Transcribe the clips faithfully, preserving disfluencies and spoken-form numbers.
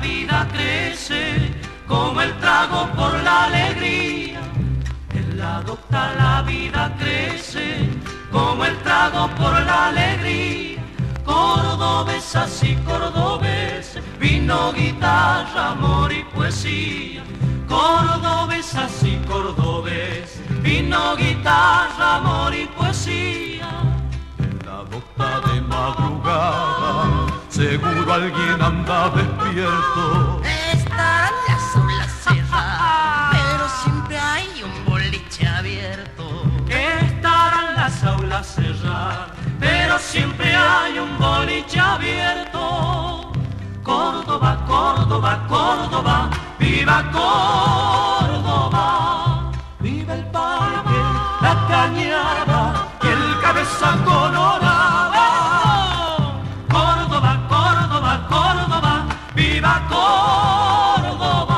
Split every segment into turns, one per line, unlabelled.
vida crece como el trago por la alegría. En la docta la vida crece como el trago por la alegría. Cordobesas y cordobeses, vino, guitarra, amor y poesía. Cordobesas y cordobeses, vino, guitarra, amor y poesía.
En la docta de madrugada, seguro alguien anda despierto.
Estarán las aulas cerradas, pero siempre hay un boliche abierto.
Estarán las aulas cerradas, pero siempre hay un boliche abierto. Córdoba, Córdoba, Córdoba, viva Córdoba. Viva el parque, la cañada y el cabeza colorada. Córdoba, Córdoba, Córdoba, viva Córdoba.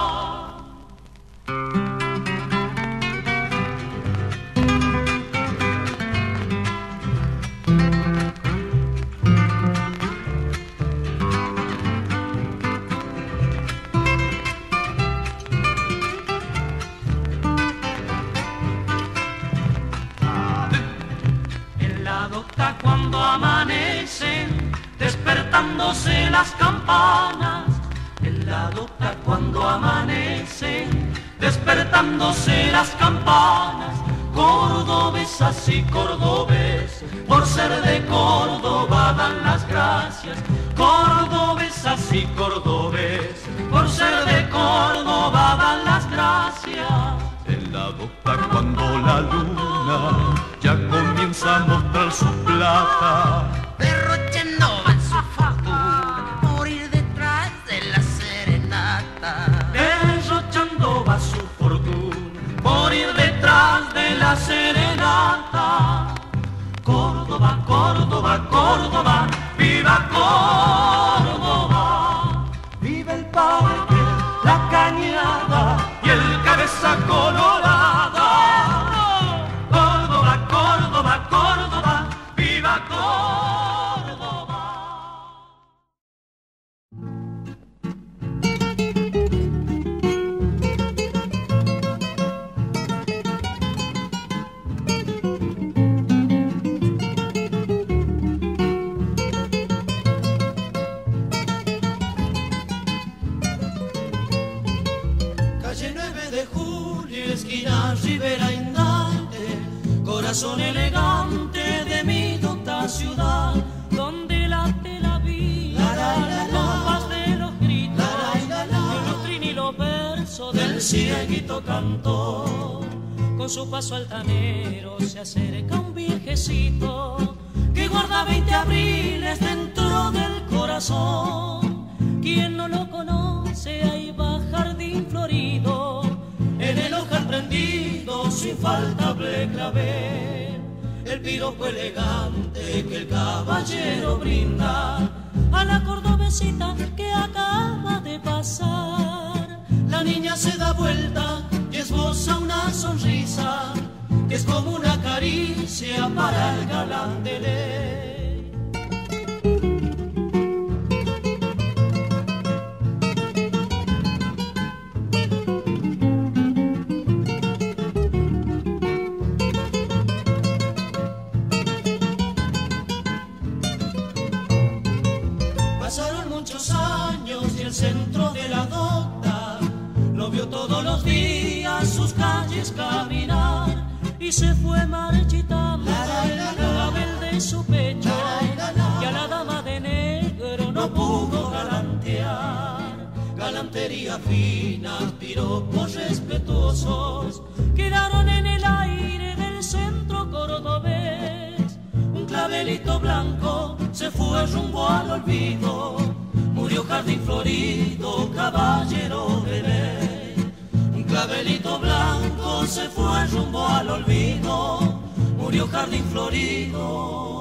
Cuando amanecen, despertándose las campanas. En la docta cuando amanecen, despertándose las campanas. Cordobesas y cordobeses, por ser de Córdoba dan las gracias. Cordobesas y cordobeses, por ser de Córdoba dan las gracias.
En la docta cuando la luna ya comienza a mostrar su plata,
Derrochando va su fortuna por ir detrás de la serenata.
Derrochando va su fortuna por ir detrás de la serenata. Córdoba, Córdoba, Córdoba, viva Córdoba. Viva el parque, la cañada y el cabeza colorada. Córdoba, Córdoba, Córdoba, viva Córdoba.
Calle nueve de julio, esquina Rivera Indante, corazón elegante de mi docta ciudad,
donde late la vida,
la, la, la, la,
compás de los gritos,
la, la, la, la,
de los trinilos versos
del cieguito cantor.
Con su paso altanero se acerca un viejecito que guarda veinte abriles dentro del corazón. Quien no lo conoce, ahí va jardín florido,
en el ojal prendido su infaltable clavel, el piropo elegante que el caballero brinda
a la cordobesita que acaba de pasar.
La niña se da vuelta y esboza una sonrisa que es como una caricia para el galán de ley. Pasaron muchos años y el centro de la docta lo vio todos los días sus calles caminar,
y se fue marchitando
la, la, la, la,
la bel de su pecho,
la, la, la,
y a la dama de negro
no pudo galantear. Galantería fina, piropos respetuosos
quedaron en el aire del centro cordobés.
Un clavelito blanco se fue rumbo al olvido, murió jardín florido, caballero de ley. Un clavelito blanco se fue rumbo al olvido, murió jardín florido.